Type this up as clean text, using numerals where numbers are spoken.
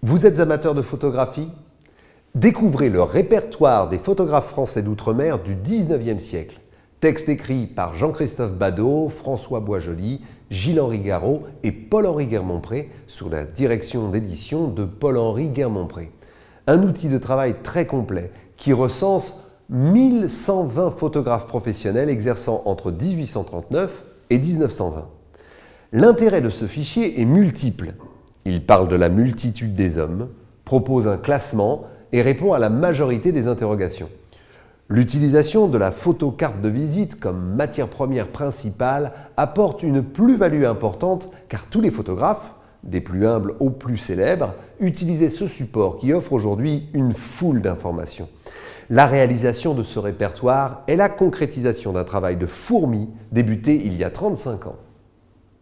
Vous êtes amateur de photographie? Découvrez le répertoire des photographes français d'outre-mer du 19e siècle. Texte écrit par Jean-Christophe Badeau, François Boisjoli, Gilles-Henri Garot et Paul-Henri Guermont-Pré sous la direction d'édition de Paul-Henri Guermont-Pré. Un outil de travail très complet qui recense 1120 photographes professionnels exerçant entre 1839 et 1920. L'intérêt de ce fichier est multiple. Il parle de la multitude des hommes, propose un classement et répond à la majorité des interrogations. L'utilisation de la photocarte de visite comme matière première principale apporte une plus-value importante car tous les photographes, des plus humbles aux plus célèbres, utilisaient ce support qui offre aujourd'hui une foule d'informations. La réalisation de ce répertoire est la concrétisation d'un travail de fourmi débuté il y a 35 ans.